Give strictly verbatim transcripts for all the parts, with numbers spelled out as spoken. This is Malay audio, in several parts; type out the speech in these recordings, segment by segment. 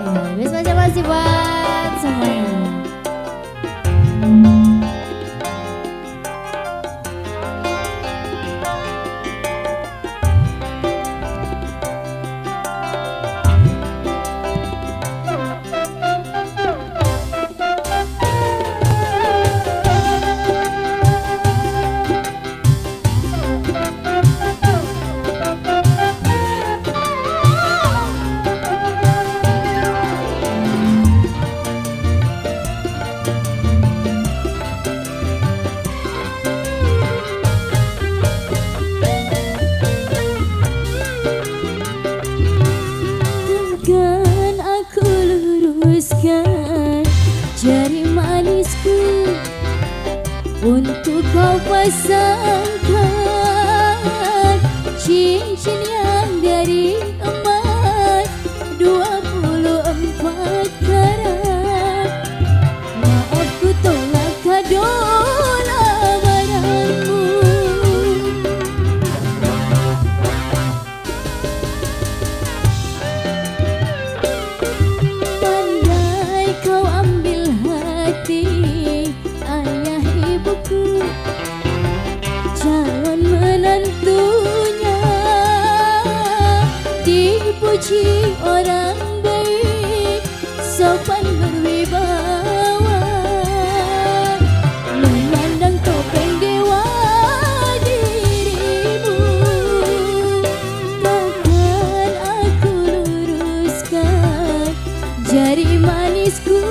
Terima kasih masih buat semuanya. Jari manisku untuk kau pasangkan cincin yang dari emas dua puluh empat karat. Maaf ku tolak kado lamaranmu. Pandai kau ambil hati ayah ibuku, calon menantunya dipuji orang baik, sopan berwibawa, memandang topeng dewa dirimu. Takkan aku luruskan jari manisku.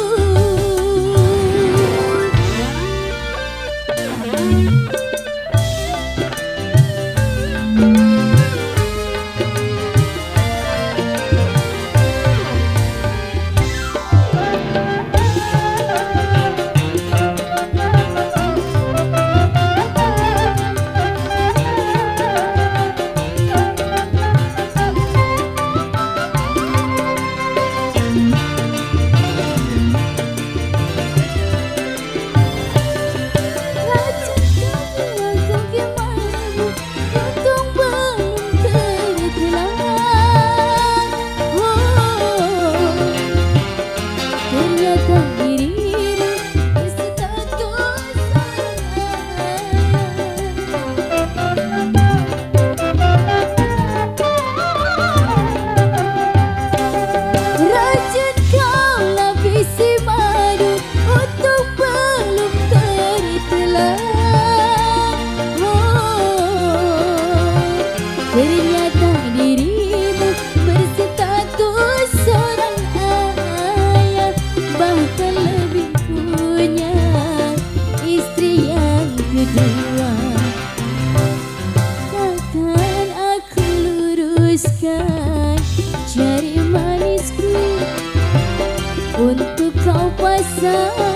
Ternyata dirimu berstatus seorang ayah, bahkan lebih punya istri yang kedua. Takkan aku luruskan jari manisku untuk kau pasang